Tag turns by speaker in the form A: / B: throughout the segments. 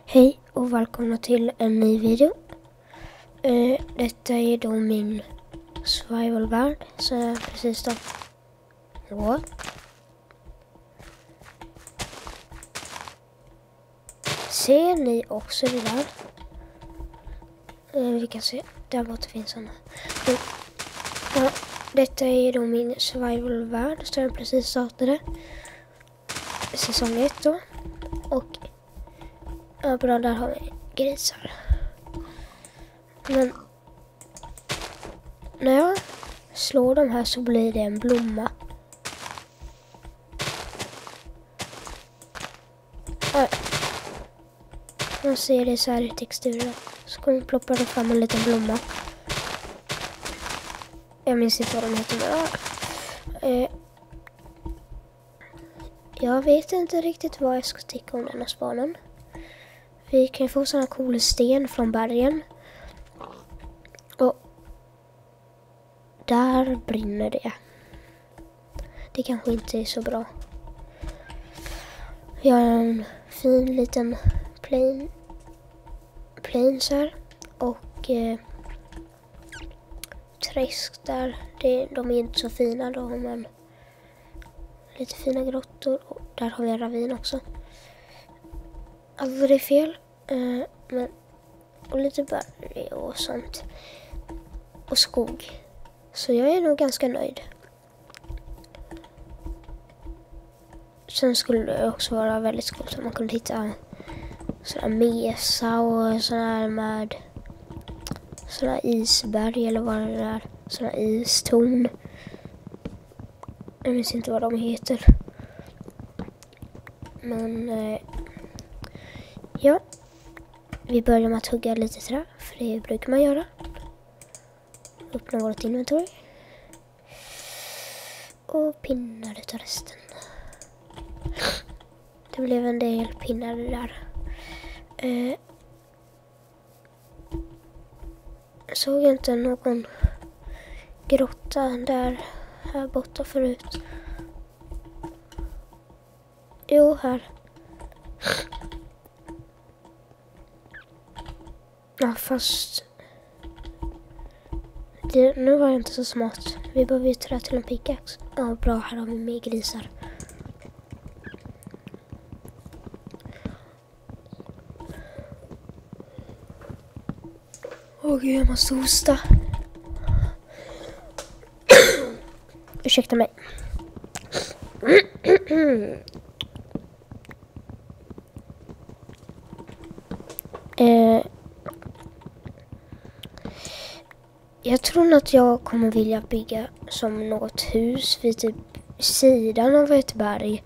A: Hej och välkomna till en ny video. Detta är då min survival-värld som jag precis då. Ser ni också det där? Vi kan se, där borta finns såna. Detta är då min survival-värld som jag precis startade. Säsong 1 då. Och bra, där har vi grisar. Men när jag slår dem här så blir det en blomma. Man ser det så här i texturen. Så kommer ploppa det fram en liten blomma. Jag minns inte vad de heter. Jag vet inte riktigt vad jag ska sticka om denna spanen. Vi kan få såna coola sten från bergen. Och där brinner det. Det kanske inte är så bra. Vi har en fin liten plains här. Och träsk där. De är inte så fina då, men lite fina grottor. Och där har vi en ravin också. Alltså det är fel. Men, och lite berg och sånt. Och skog. Så jag är nog ganska nöjd. Sen skulle det också vara väldigt coolt om man kunde hitta sådana mesa och sådana här med sådana isberg eller vad det är. Sådana istorn. Jag minns inte vad de heter. Men ja. Vi börjar med att hugga lite trä, för det brukar man göra. Öppna vårt inventory. Och pinnar utav resten. Det blev en del pinnar där. Såg jag inte någon grotta där här borta förut? Jo, här. Ja, fast nu var jag inte så smart. Vi behöver ju trä till en pickaxe. Ja, bra. Här har vi mer grisar. Åh gud, jag måste hosta. Ursäkta mig. Jag tror att jag kommer vilja bygga som något hus vid typ sidan av ett berg.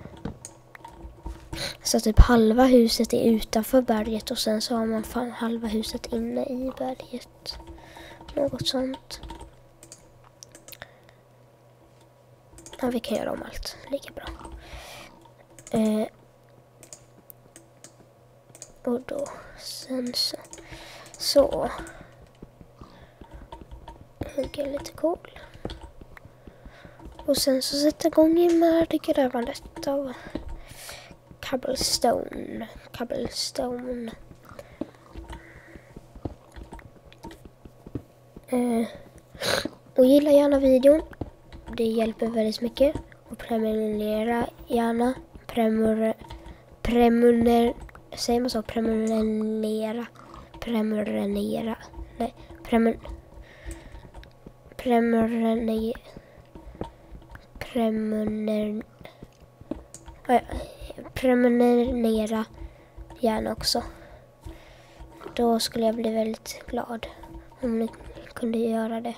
A: Så typ halva huset är utanför berget och sen så har man halva huset inne i berget. Något sånt. Ja, vi kan göra om allt lika bra. Och då sen så hugger lite kol. Och sen så sätter igång med grävandet av cobblestone. Och gilla gärna videon. Det hjälper väldigt mycket. Och prenumerera gärna. Säger man så? Prenumerera. Prenumerera gärna också. Då skulle jag bli väldigt glad om ni kunde göra det.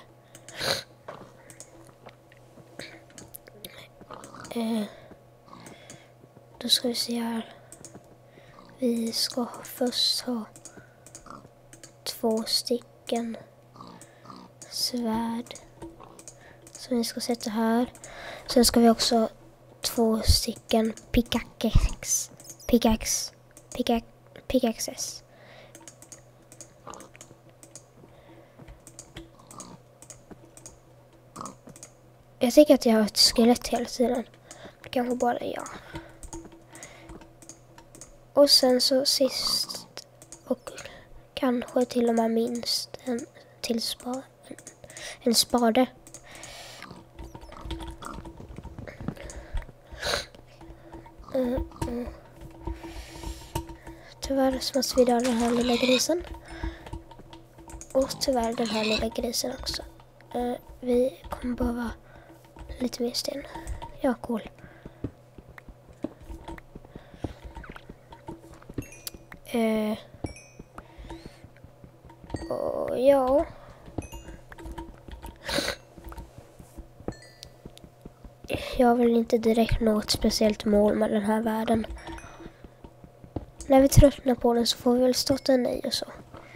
A: Då ska vi se här. Vi ska först ha 2 stycken svärd som vi ska sätta här. Sen ska vi också ha 2 stycken pickaxes. Jag tycker att jag har ett skelett hela tiden. Det kanske bara är jag. Och sen så sist kanske till och med minst en spade. Tyvärr så måste vi döda den här lilla grisen. Och tyvärr den här lilla grisen också. Vi kommer behöva lite mer sten. Ja, cool. Och ja. Jag vill inte direkt nå ett speciellt mål med den här världen. När vi tröttnar på den så får vi väl starta en ny och så.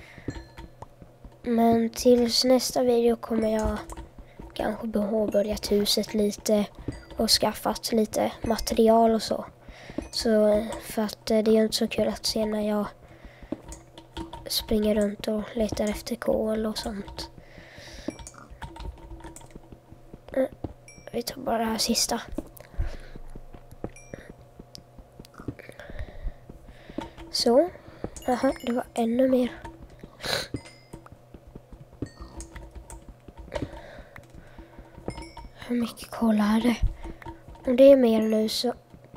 A: Men tills nästa video kommer jag kanske påbörjat huset lite och skaffat lite material och så. Så för att det är ju inte så kul att se när jag springer runt och letar efter kol och sånt. Vi tar bara det här sista. Så. Aha, det var ännu mer. Hur mycket kol är det? Om det är mer nu så...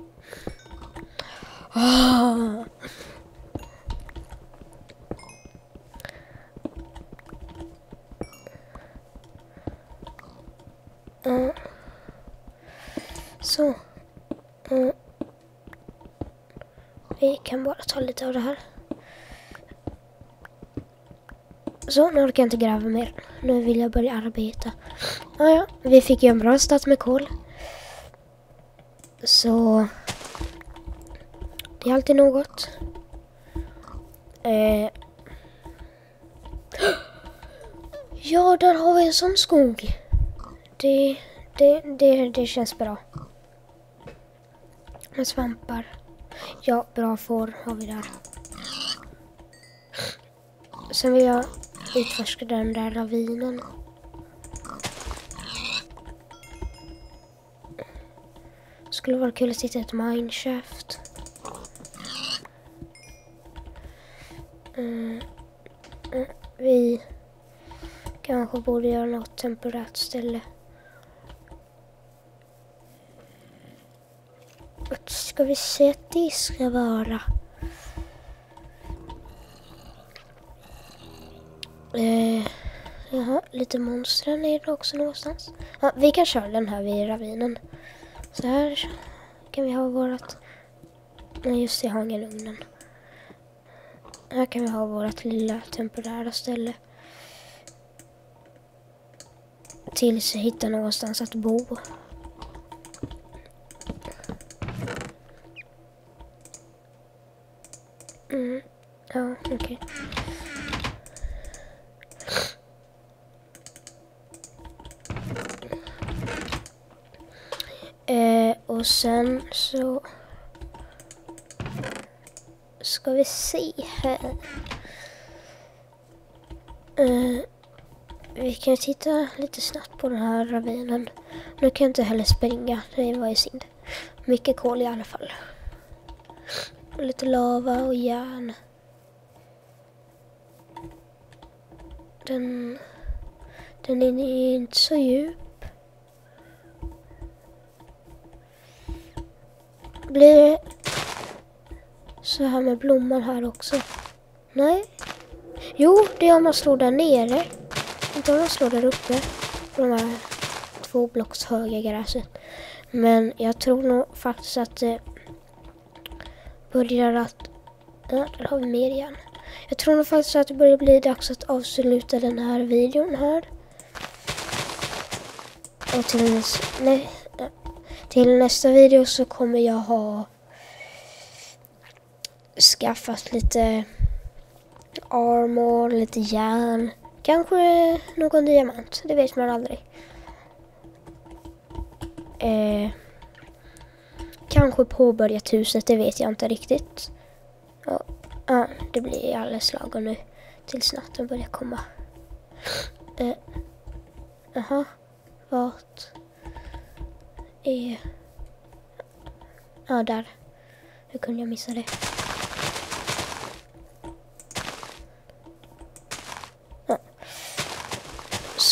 A: Så. Vi kan bara ta lite av det här. Så, nu orkar jag inte gräva mer. Nu vill jag börja arbeta. Ja, vi fick ju en bra start med kol. Så det är alltid något. Ja, där har vi en sån skog. Det känns bra. Med svampar. Ja, bra får har vi där. Sen vill jag utforska den där ravinen. Skulle vara kul att hitta ett mineshaft. Vi kanske borde göra något temporärt ställe. Vart ska vi se att det ska vara? Jaha, lite monster nere också någonstans. Ja, vi kan köra den här vid ravinen. Så här kan vi ha vårat... Nej, just det, jag har ingen ugnen. Här kan vi ha vårat lilla temporära ställe. Tills jag hittar någonstans att bo. Ja, okej. Och sen så ska vi se här. Vi kan titta lite snabbt på den här ravinen. Nu kan jag inte heller springa, det var ju synd. Mycket kol i alla fall. Lite lava och järn. Den är inte så djup. Blir det så här med blomman här också? Nej. Jo, det är om man slår där nere. Inte om man slår där uppe. På de här 2 blocks höga gräset. Men jag tror nog faktiskt att det börjar att... Ja, där har vi mer igen. Jag tror nog faktiskt att det börjar bli dags att avsluta den här videon här. Och till nästa video så kommer jag ha skaffat lite armor, lite järn. Kanske någon diamant, det vet man aldrig. Kanske påbörjat huset, det vet jag inte riktigt. Ja, det blir alldeles lagom nu tills natten börjar komma. Jaha, vart är... Ja, där. Hur kunde jag missa det?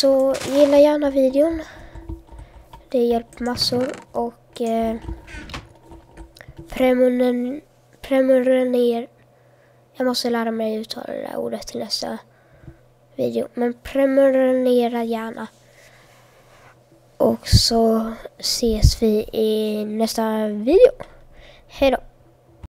A: Så gilla gärna videon. Det hjälper massor. Och prenumerera. Jag måste lära mig uttala det där ordet till nästa video. Men prenumerera gärna. Och så ses vi i nästa video. Hej då!